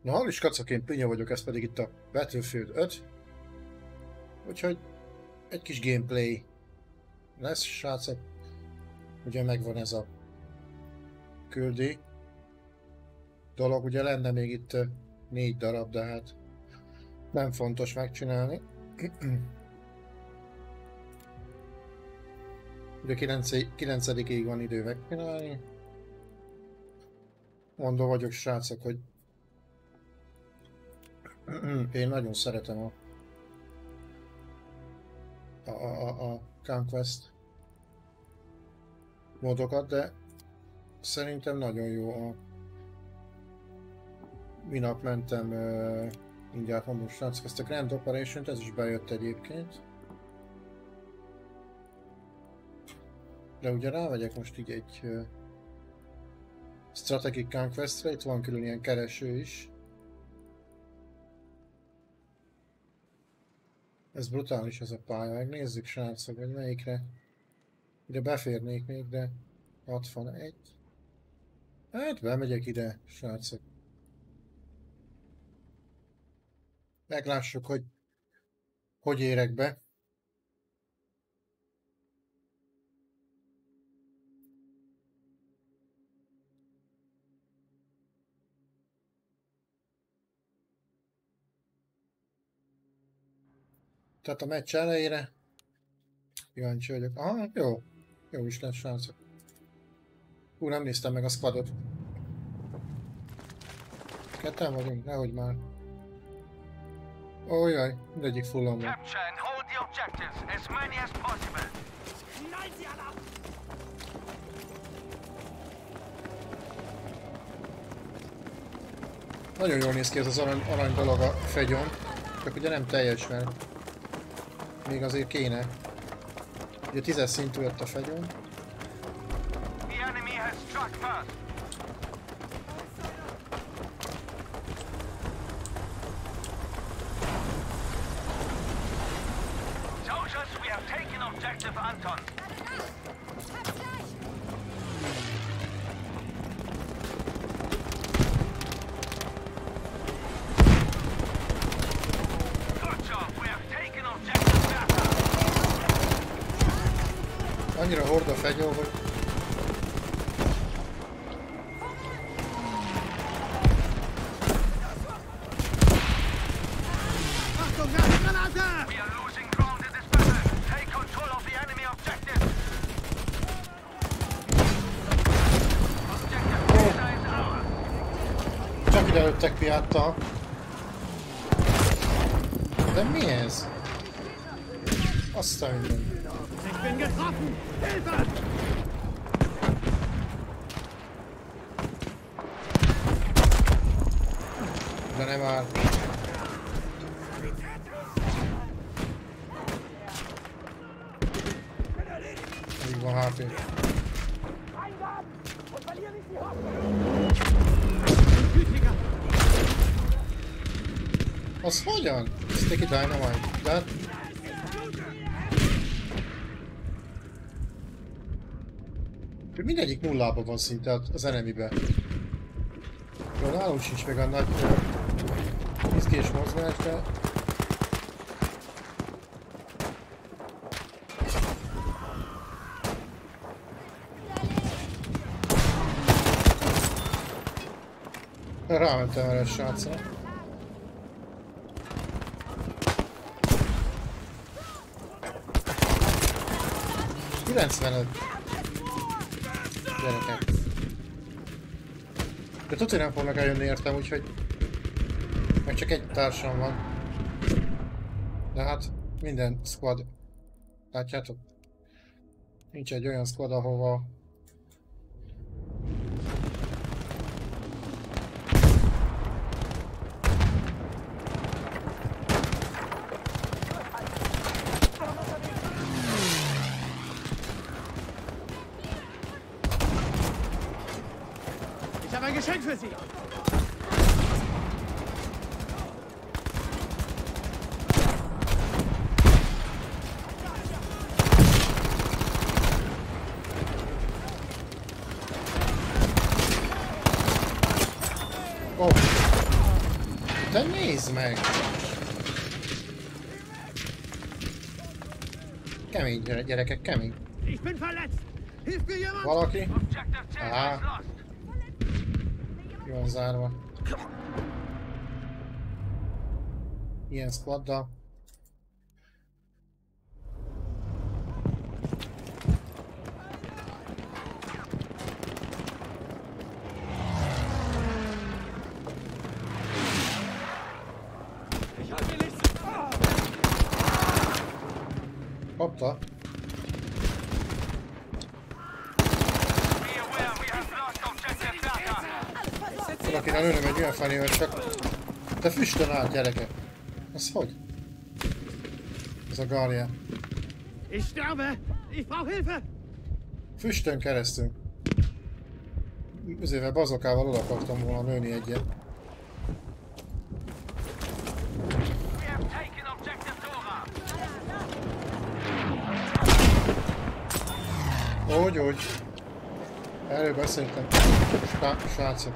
Na, hall is kacok, én Plinya vagyok, ez pedig itt a Battlefield 5. Úgyhogy egy kis gameplay lesz, srácok. Ugye megvan ez a küldi dolog, ugye lenne még itt 4 darab, de hát nem fontos megcsinálni. Ugye 9-ig van idő megcsinálni. Mondó vagyok, srácok, hogy én nagyon szeretem a Conquest módokat, de szerintem nagyon jó a... Minap mentem, mindjárt mondom, srácok, ezt a Grand Operation-t, ez is bejött egyébként. De ugye rávegyek most így egy Strategic Conquest-re, itt van külön ilyen kereső is. Ez brutális ez a pálya, megnézzük, srácok, hogy melyikre. Ide beférnék még, de 61. Hát bemegyek ide, srácok. Meglássuk, hogy érek be. Tehát a meccs elejére. Kíváncsi vagyok. Aha, jó. Jó is lesz, srácok. Nem néztem meg a squadot. Ketten vagyunk? Nehogy már. Ó, jaj, mindegyik fullon van. Nagyon jól néz ki ez az arany dolog a fegyon. Csak ugye nem teljes, mert még azért kéne. Ugye 10-es szintű lett a fegyon. Annyira hord a fegyó, hogy... Csak ide lőttek piáttal. De mi ez? Aztán minden. De nem áll. Még van HP. Az hogyan? Sticky Dynamite. De... Mindegyik nullában van szinte az enemibe. Jó, nálunk sincs meg a nagy izgés mozgás, de... Rámentem erre a srácra. Gyerekek. De tudja, nem fognak eljönni értem, úgyhogy... Meg csak egy társam van. De hát minden squad... Látjátok? Nincs egy olyan squad, ahova... Ich habe ein Geschenk für Sie. Oh. Te nézd meg! Kemény gyerekek, kemény. Valaki? Á. Ki van zárva. Ilyen squaddal. Kapta. Oda kéne lőnöm egy olyan fenével, csak... Te füstön át, gyerekek! Ez hogy? Ez a Gallia. Füstön keresztül. Üzével bazokával oda akartam volna lőni egyet. Hogy? Erről beszéltem. Srácok.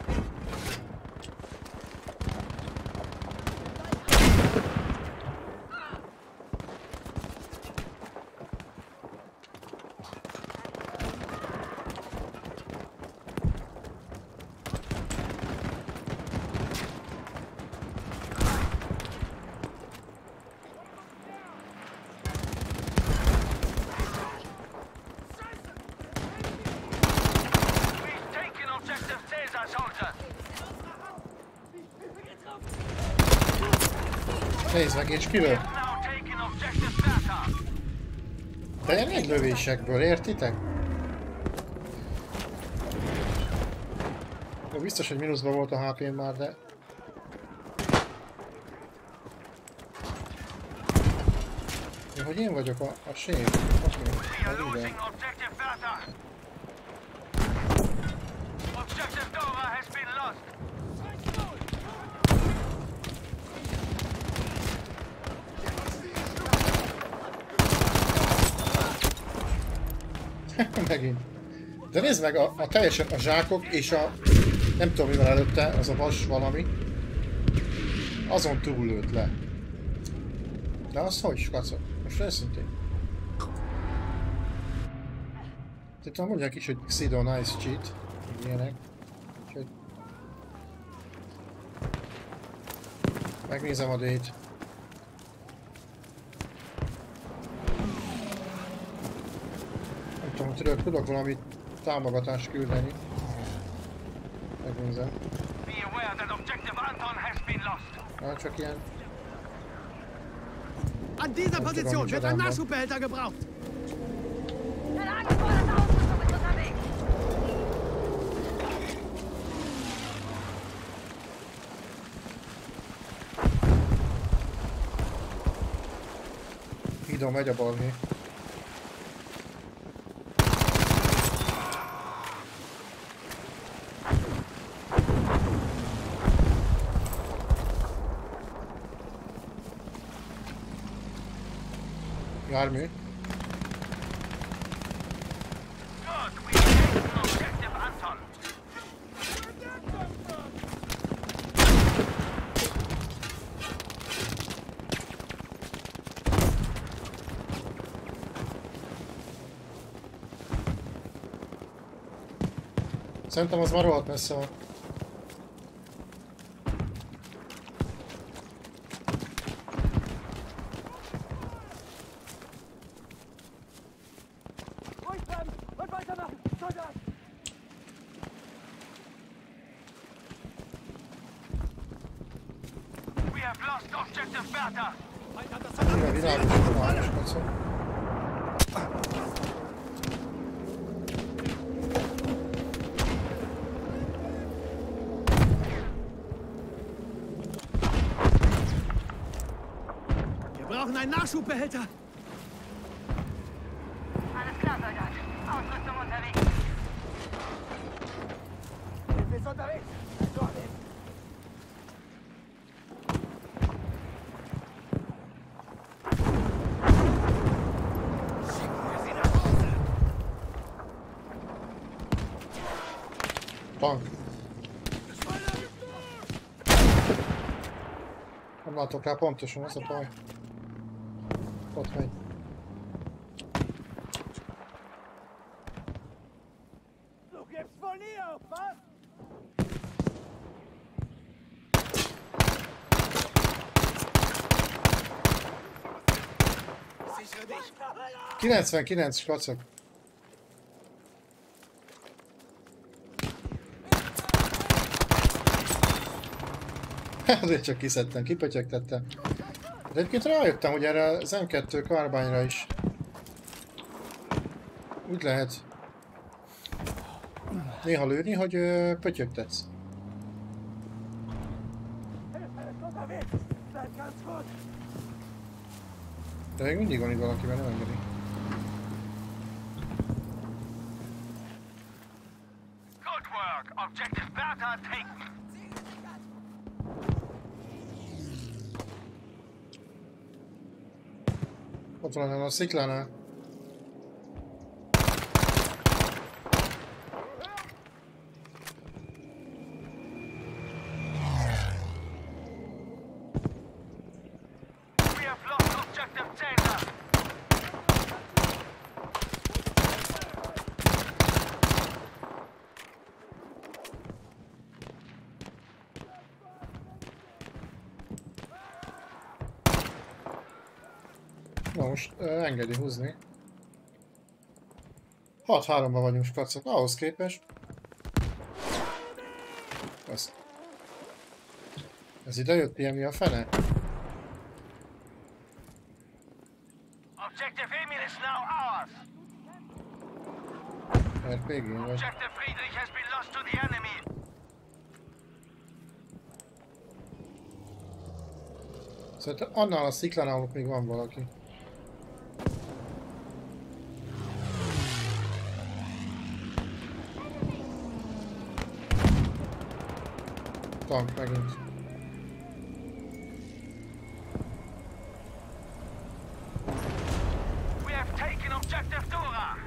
Nézd meg, és kilő. De egy lövésekből, értitek? Jó, biztos, hogy mínuszban volt a HP-n már, de... Jó, hogy én vagyok a ség. Oké, megint. De nézd meg, a teljesen a zsákok és a... Nem tudom mi van előtte, az a vas valami. Azon túl lőtt le. De az hogy, skacok? Most őszintén. Tehát mondják is, hogy Xido nice cheat. Ilyenek. Úgyhogy... Megnézem a D-t. Nem tudom, tudok valami támogatást küldeni. Megnézem. Csak ilyen... An dieser Position wird ein Nachschubehälter gebraucht. Hídon megy a balhé. Jármű. Szerintem az már rohadt messze van. Mire világos, kacok. Wir brauchen einen Nachschubbehälter. Alles klar, Soldat. Ausrüstung unterwegs. Wir sind unterwegs. Tank. Nem látok rá pontosan, az a baj. Ott megy. Du gibst wohl nie auf, was? Sichere dich! 99 kacok. Azért csak kiszedtem, kipötyögtettem. De egyébként rájöttem, hogy erre az M2 karbányra is úgy lehet néha lőni, hogy pötyögtetsz. De még mindig van itt valakivel, nem engedi. Good work. Objective Bertha taken. Ott van a sziklánál. We have lost objective Zeta. Na most engedi húzni. 6-3-ban vagyunk, skacok. Ahhoz képest. Ez ide jött, ilyen mi a fene? Objective Emil is now ours. RPG vagy. Objective Friedrich has been lost to the enemy. Szerintem annál a sziklánál ott még van valaki. Tank megint. We have taken objective Dora.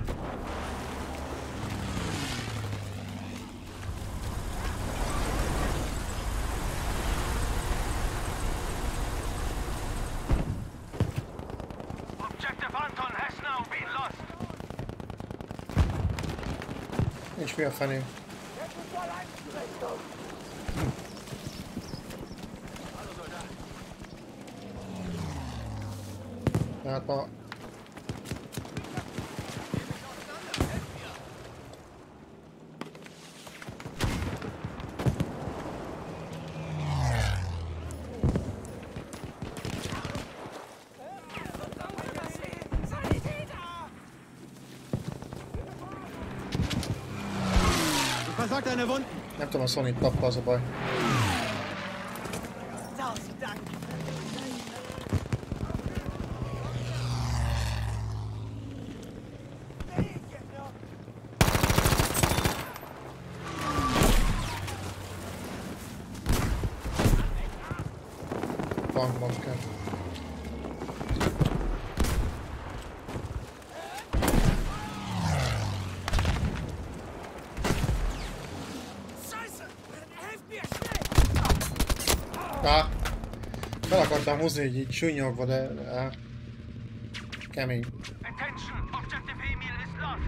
Objective Anton has now been lost. Nincs mi a feném. Hát a... Versorgt deine Wunden. Nem tudom, a Sony tappa, az a baj. Tausend Dank. Tankban kell. Fel akartam húzni, hogy így súnyogva, de... kemény. Attention, objective Emil is lost.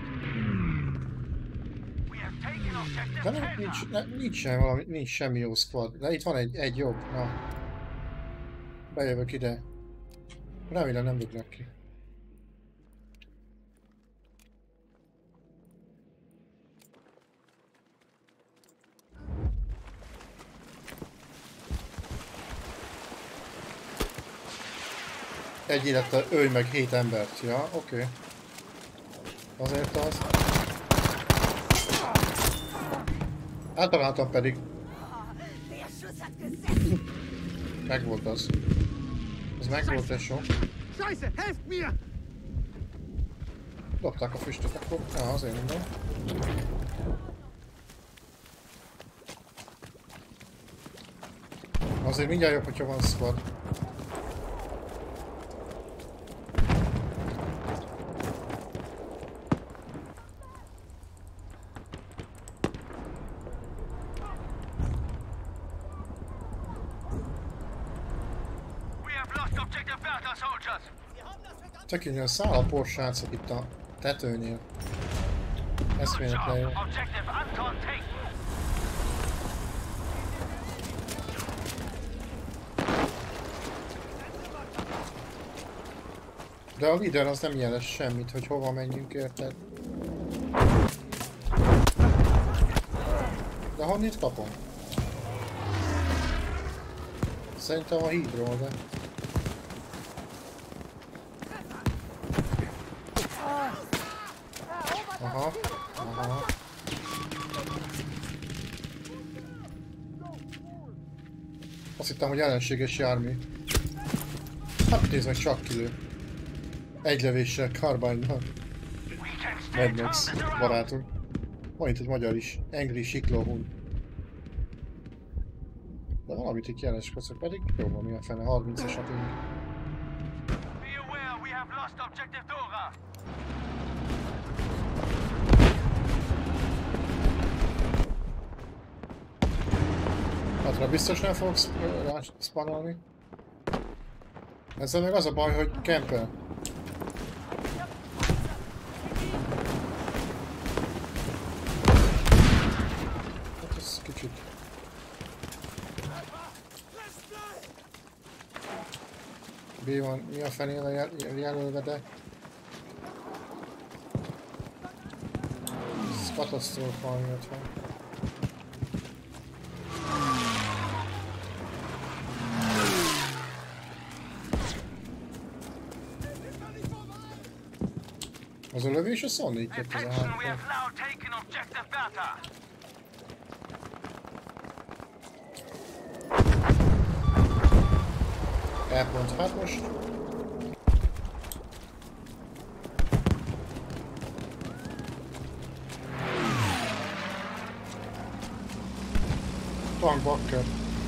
We have taken objective De nem, Zeta. nincs semmi jó squad. De itt van egy jobb. Na. Bejövök ide. Remélem nem dugnak ki. Egy élettel ölj meg 7 embert. Ja, oké. Azért az. Általában pedig. Megvolt az. Az megvolt és sok. Scheiße, helft mir! Dobták a füstöt, akkor... Ja, azért mondom. Azért mindjárt jobb, hogyha van squad. Bertha soldiers. Tökéletesen száll a porsrácok itt a tetőnél. Ezt Good miért job. lejön? Objective Anton taken. De a líder az nem jelez semmit, hogy hova menjünk, érted? De honnét kapom? Szerintem a hídról, de... Aha, aha. Azt hittem, hogy ellenséges jármű. Hát nézd meg, csak kilő. Egy lövéssel, karbánnal. Mad Max barátunk. Majd egy magyar is. Angry Siklóhun. De valamit itt jeleskodszok, pedig jó van, mi a fene, 30-asat én. Be aware, we have lost objective Dora. Hatra biztos nem fogsz spannolni. Ezzel meg az a baj, hogy campel. Hát ez kicsit... B van, mi a fenéle jelölve, de... Ez katasztrófa miatt van. Az a lövés a szonnít jött az a Attention, we hátból. have now taken objective Bertha. Elpont, hát most... Tank bakker.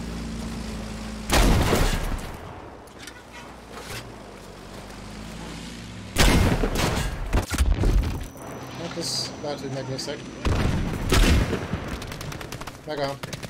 Hát ez lehet, hogy megleszek. Megáll.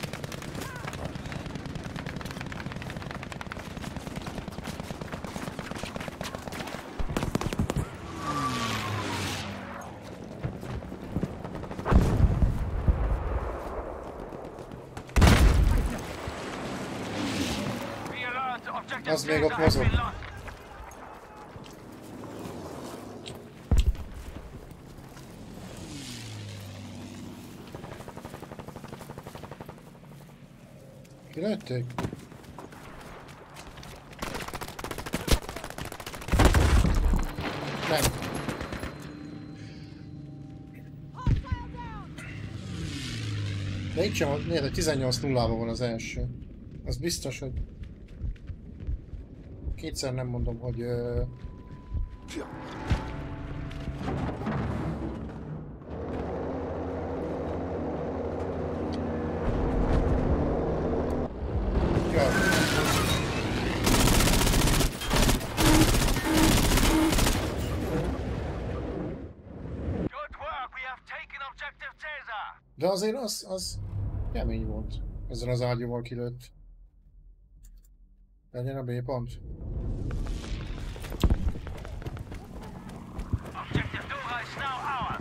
Be alert, objective Az még ott Delta has mozog. been lost. Kilőtték? Nem. De itt sem, nézd, 18-0-ban van az első. Az biztos, hogy... Kétszer nem mondom, hogy... Ja. Good work, we have taken objective Caesar. De azért az kemény volt. Ezen az ágyúval kilőtt. Legyen a B pont. Objective Dora is now ours.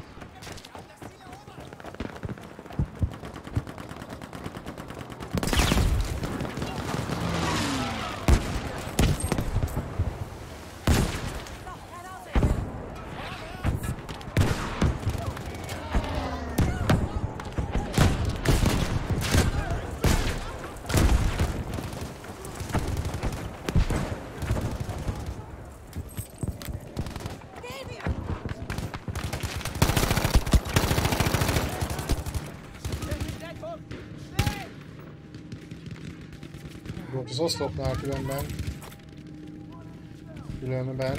Volt az oszlopnál különben. Különben.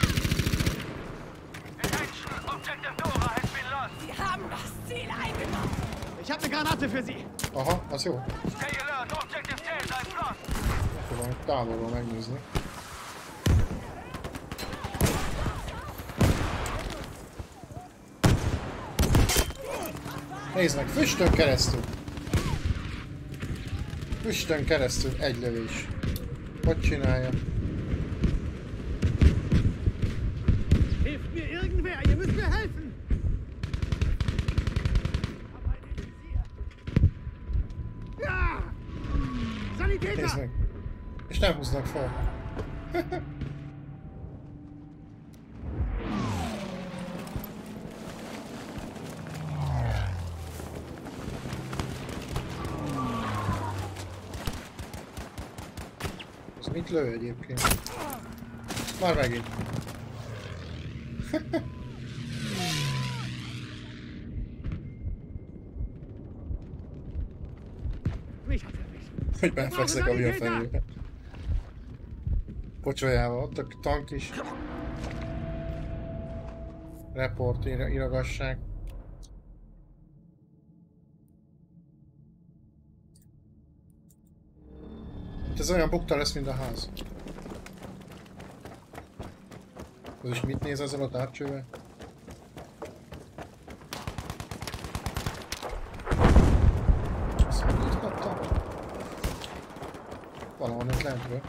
Attention, objective Dora has been lost. Sie haben das Ziel eingenommen. Ich habe eine Granate für Sie. Aha, az jó. Stay alert, objective Caesar is lost. Tudom, távolról megnézni. Nézd meg, füstön keresztül! Füstön keresztül egy lövés. Hogy csinálja? Nézd meg. És nem húznak fel. Ez mit lő egyébként? Már megint. Mich hat erwischt. Hogy benfekszek a via felére. Pocsolyával, ott a tank is. Report íragassák. Ez olyan bukta lesz, mint a ház. Az is mit néz ezzel a távcsővel? Azt mondja, itt kaptam. Valahol itt lentről.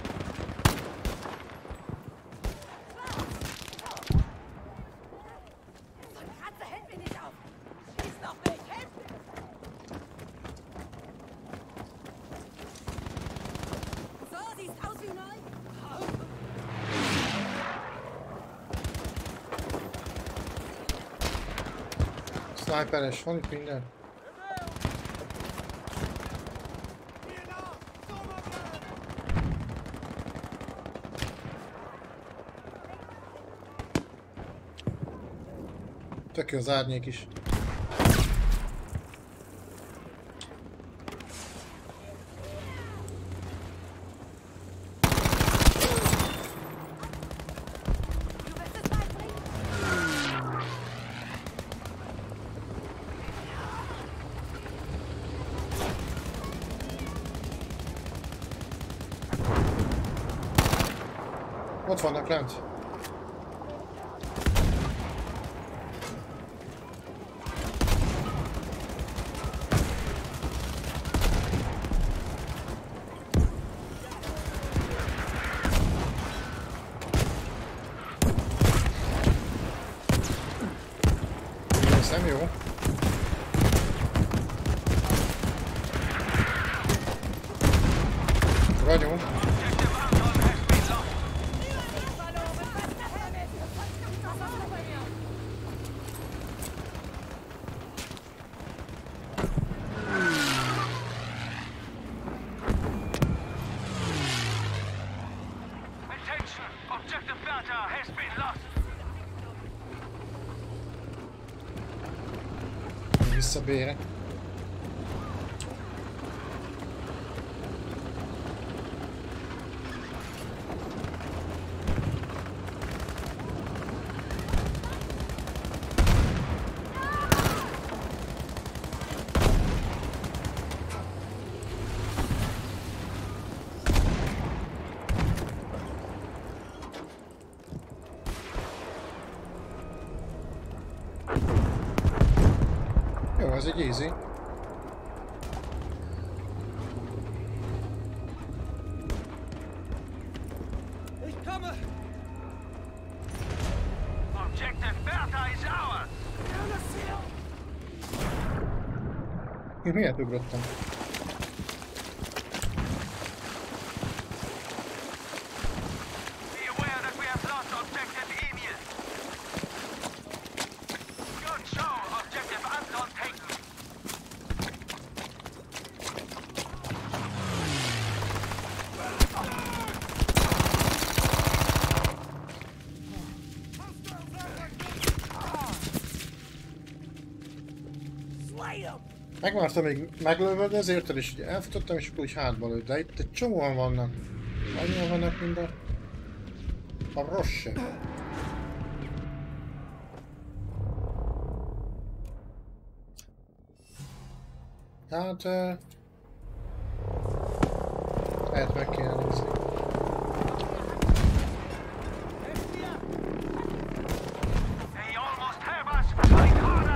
Kratzer, hält mich nicht auf! Schieß noch nicht! Hilf mir! So, siehst aus wie neu! Sniperes, van itt minden? Tök jó az árnyék is. Du wirst es beibringen! Ott vannak lent. Ez nem jó. Vagyunk. Attention! Objective Bertha has been lost. Visszabére. Jó, ez egy easy. Objective Bertha is ours. Miért ugrottam? Be aware that we have lost objective Emil. Good show. Objective Anton taken. Megvártam még meglövöd, ezért is ugye elfutottam, és akkor úgy hátba lőtt, de itt egy csomóan vannak. Annyian vannak, mint a rossz se. Hát... lehet meg kéne nézni. They almost have us. Fight harder.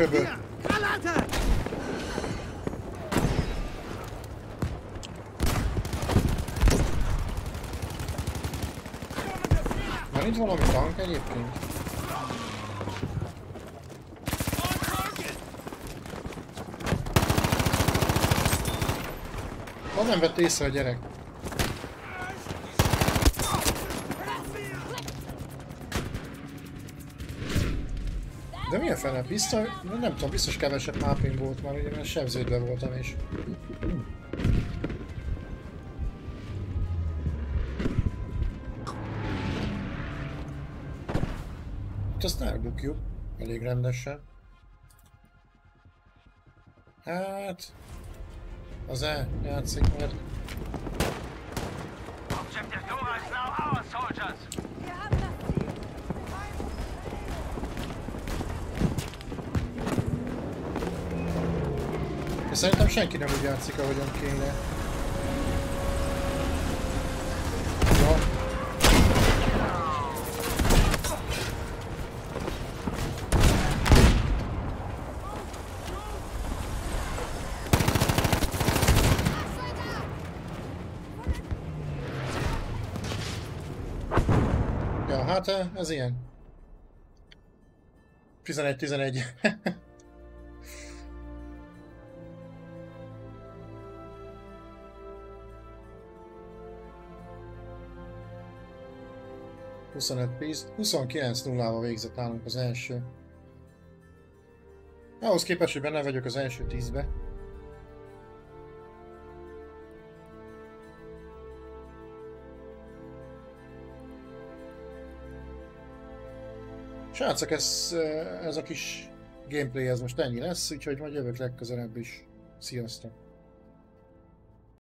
köböl. Granate! Van itt valami tank egyébként? Ha nem vett észre a gyerek. De milyen fene? Biztos, nem tudom, biztos kevesebb mápim volt már, ugye mert sebződve voltam is. Itt azt elbukjuk elég rendesen. Hát... Az játszik, mert... Objective Dora is now our soldiers. Wir haben das Ziel. És szerintem senki nem úgy játszik, ahogyan kéne. Ja. Ja, hát ez ilyen. 11-11. Piece. 29-0-val végzett nálunk az első. Ahhoz képest, hogy benne vagyok az első 10-be. Srácok, ez a kis gameplay ez most ennyi lesz, úgyhogy majd jövök legközelebb is. Sziasztok!